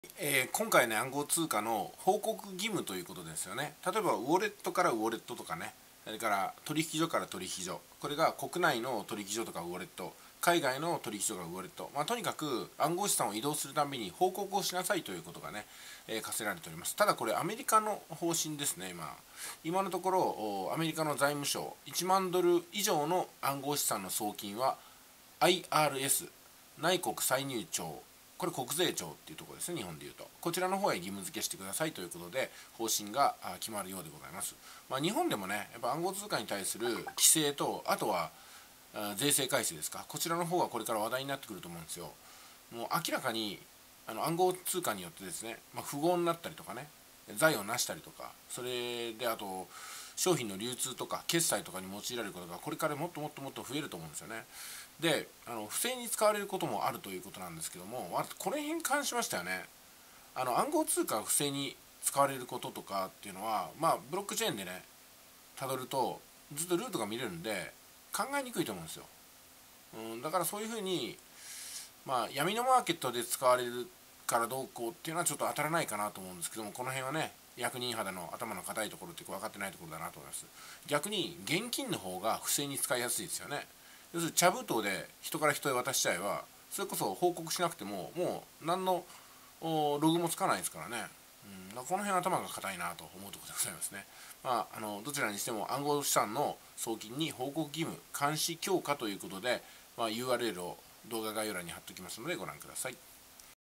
今回ね、暗号通貨の報告義務ということですよね。例えばウォレットからウォレットとかね、それから取引所から取引所、これが国内の取引所とかウォレット、海外の取引所とかウォレット、とにかく暗号資産を移動するたびに報告をしなさいということがね、課せられております。ただこれアメリカの方針ですね。今のところアメリカの財務省、1万ドル以上の暗号資産の送金は IRS、内国歳入庁、これ国税庁っていうところですね、日本でいうと。こちらの方へ義務付けしてくださいということで、方針が決まるようでございます。日本でもね、やっぱ暗号通貨に対する規制と、あとは税制改正ですか、こちらの方がこれから話題になってくると思うんですよ。もう明らかに暗号通貨によってですね、富豪になったりとかね、財を成したりとか、それであと商品の流通とか決済とかに用いられることがこれからもっと増えると思うんですよね。で、不正に使われることもあるということなんですけども、この辺に関しましてはね、暗号通貨が不正に使われることとかっていうのは、ブロックチェーンでねたどるとずっとルートが見れるんで考えにくいと思うんですよ。だからそういうふうに、闇のマーケットで使われるからどうこうっていうのはちょっと当たらないかなと思うんですけども、この辺はね、役人肌の頭の固いところって分かってないところだなと思います。逆に現金の方が不正に使いやすいですよね。要するに茶封筒で人から人へ渡しちゃえば、それこそ報告しなくてももう何のログもつかないですからね。この辺頭が固いなと思うところでございますね。どちらにしても暗号資産の送金に報告義務監視強化ということで、URL を動画概要欄に貼っておきますのでご覧ください。